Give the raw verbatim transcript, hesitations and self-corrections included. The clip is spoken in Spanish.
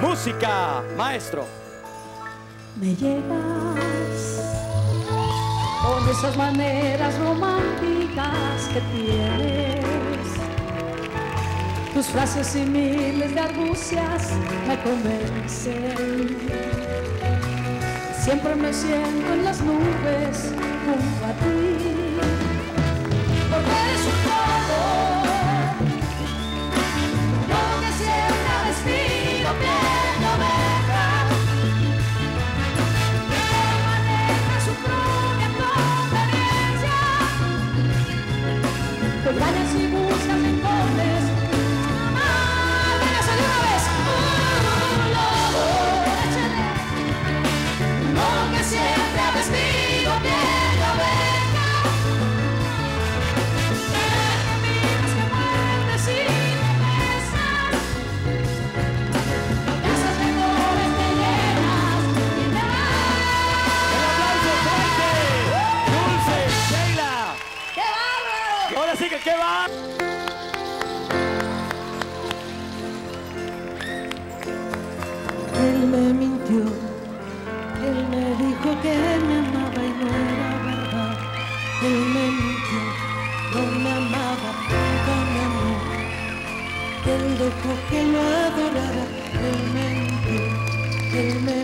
Música, maestro. Me llegas con esas maneras románticas que tienes. Tus frases y miles de argucias me convencen. Siempre me siento en las nubes junto a ti. Porque eres un todo, todo que siempre ha vestido piel de oveja, que maneja su propia conveniencia. Te engañas y buscas rincones. ¡Ah! ¡Dígase de una vez! ¡Un lobo! ¡Échale! Todo que siempre ha vestido piel de oveja. Ahora sí que qué va. Él me mintió, él me dijo que me amaba y no era verdad. Él me mintió, no me amaba, nunca me amó. Él dejó que lo adorara, él me mintió, él me